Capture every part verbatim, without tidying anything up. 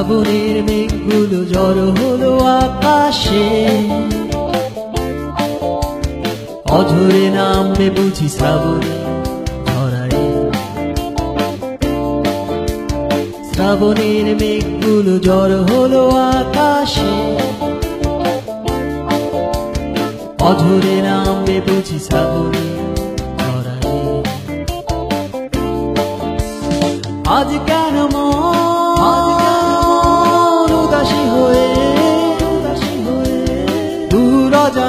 শ্রাবণের মেঘগুলো জড়ো হলো আকাশে, অঝরে নামবে বুঝি শ্রাবণে ধরায়। শ্রাবণের মেঘগুলো জড়ো হলো আকাশে, অঝরে নামবে বুঝি শ্রাবণে ধরায়। আজ কেন মন উদাসী হয়ে দূর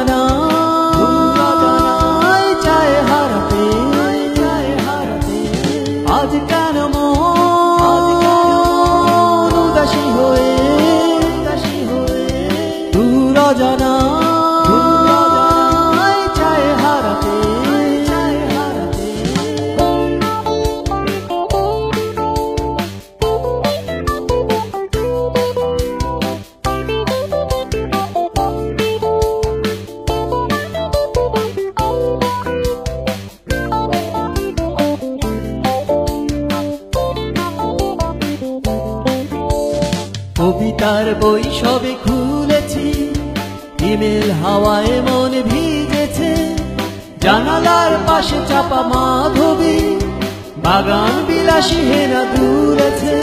অজানায় চায় হারাতে, আজ কেন মন উদাসী হয়ে দূর অজানায় চায় হারাতে। কবিতার বই সবে খুলেছি, হিমেল হাওয়ায় মন ভিজেছে, জানালার পাশে চাপা মাধবী, বাগান বিলাসী হেনা দুলেছে।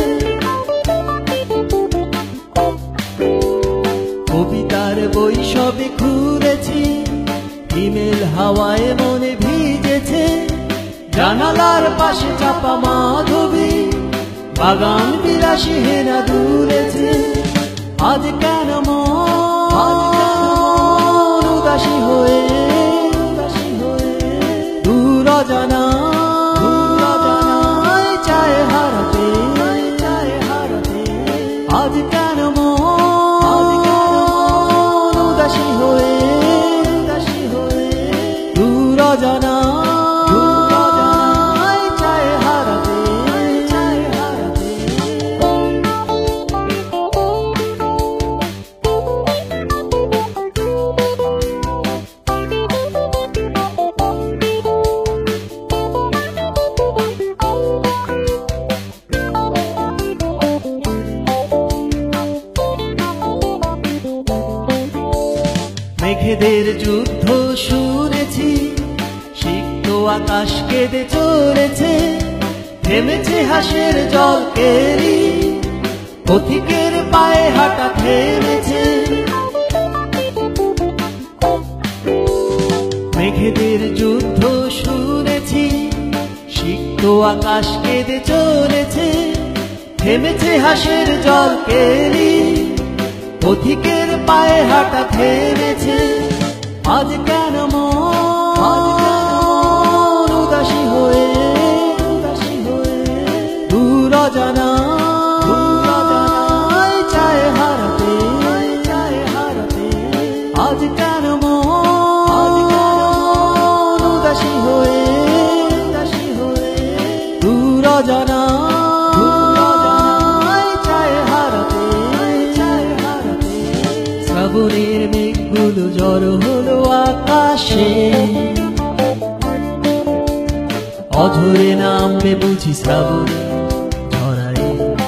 কবিতার বই সবে খুলেছি, হিমেল হাওয়ায় মন ভিজেছে, জানালার পাশে চাপা মাধবী, বাগান বিলাসী হেনা দুলেছে। আজ কেন মন উদাসী হয়ে দূর অজানায় চায় হারাতে, আজ কেন মন উদাসী হয়ে দূর অজানায় চায় হারাতে। মেঘেদের যুদ্ধ শুনেছি, সিক্ত আকাশ কেঁদে চলেছে, থেমেছে হাসের জল কেরি, পথিকের পায়ে হাঁটা থেমেছে। মেঘেদের যুদ্ধ শুনেছি, সিক্ত আকাশ কেঁদে চলেছে, থেমেছে হাসের জল কেরি, পথিকের পায়ে হাঁটা থেমেছে। আজ কেন মন উদাসী হয়ে দূর অজানায় চায় হারাতে, আজ কেন মন উদাসী হয়ে দূর অজানায় চায় হারাতে। শ্রাবণের মেঘগুলো জড়ো হলো আকাশে, অঝরে নামবে বুঝি শ্রাবণে ধরায়।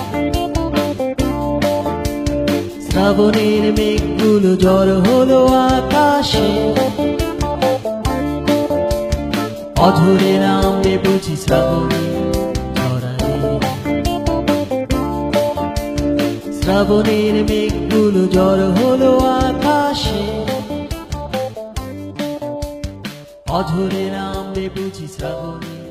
শ্রাবণের মেঘগুলো জড়ো হলো আকাশে, অঝরে নামবে বুঝি শ্রাবণে ধরায়। শ্রাবণের মেঘগুলো জড়ো হলো আকাশে, অঝরে নামবে বুঝি শ্রাবণে।